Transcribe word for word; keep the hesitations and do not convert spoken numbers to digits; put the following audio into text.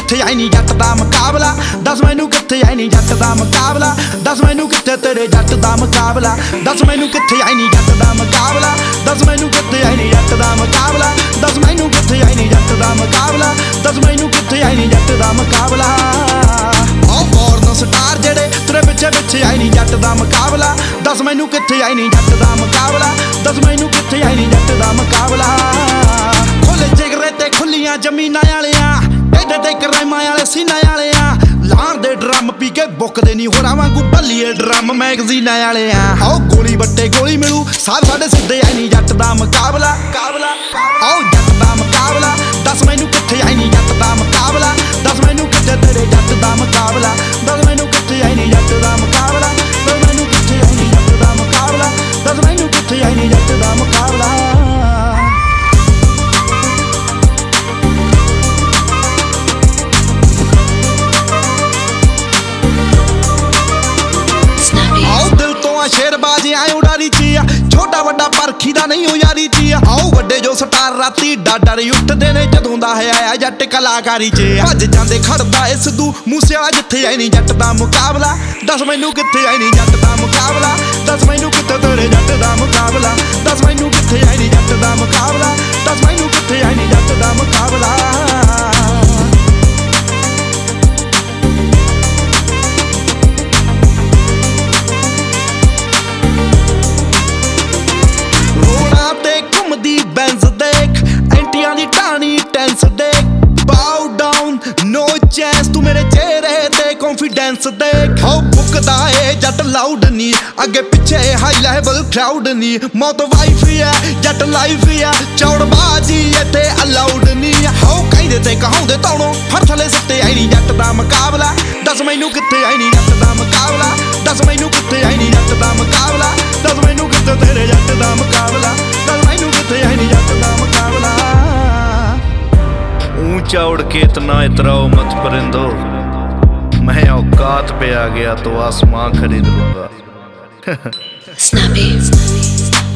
कित्थे आई नी जट दा मुकाबला दस मैनू कित्थे आई नी जट दा मुकाबला दस मैनू कित्थे तेरे जट दा मुकाबला दस मैनू कित्थे आई नी जट दा मुकाबला दस मैनू कित्थे आई नी जट दा मुकाबला दस मैनू कित्थे आई नी जट दा मुकाबला दस मैनू कित्थे आई नी जट दा मुकाबला ओ फॉरन स्टार जेड़े तेरे पिछे पिछे आई नी जट दा मुकाबला दस मैनू कित्थे आई नी जट दा मुकाबला दस मैनू कित्थे आई नी जट दा मुकाबला खुले जिगरे ते खुलियां जमीनां वालियां एडे ते कराइमां वाले सीनां वालियां लाण दे ड्रम पी के बुकदे नी होरां वांगू भल्लीए ड्रम मैगजीनां वालियां आओ गोली बट्टे गोली मिलू साथ साडे सिद्धे आई नी जट दा मुकाबला काबला आओ जट दा मुकाबला दस मैनू कित्थे आई नी जट दा मुकाबला दस मैनू कित्थे तेरे जट दा मुकाबला दस मैनू कित्थे आई नी जट दा मुकाबला दस मैनू कित्थे आई नी जट दा मुकाबला दस मैनू कित्थे आई नी जट दा मुकाबला शेरबाजी आए उड़ारी चिया छोटा वड्डा परखी दा नहीं हो यारी चिया आओ वड्डे जो स्टार राती डाडर उठदे ने जदों दा है आया जट कलाकारी च भज जांदे खड़दा ए सिद्धू मूसेवाला जिथे आई नी जट दा मुकाबला दस मैनू कित्थे आई नी जट दा मुकाबला दस मैनू कित्थे तेरे जट दा मुकाबला दस मैनू कित्थे आई नी जट दा मुकाबला दस मैनू कित्थे आई नी जट दा मुकाबला Bains देख एंटियां दी टाणी टेंस देख bow down no chance तू मेरे चेहरे ते कॉन्फिडेंस देख हो बुकदा ए जट लाउड नी अगे पीछे हाई लेवल क्राउड नी मौत वाइफ है जट लाइफ है चौड़बाजी इथे अलाउड नी हो कहंदे ते कहाउंदे तौणों फर थले सट्टे आई नी जट दा मुकाबला दस मैनू कित्थे आई नी जट दा मुकाबला दस मैनू कित्थे आई नी जट दा मुकाबला दस मैनू कित्थे तेरे जट दा मुकाबला दस मैनू कित्थे आई नी जट दा मुकाबला ऊंचा उड़ के इतना इतराओ मत परिंदो मैं औकात पे आ गया तो आसमां खरीद लूंगा। Snappy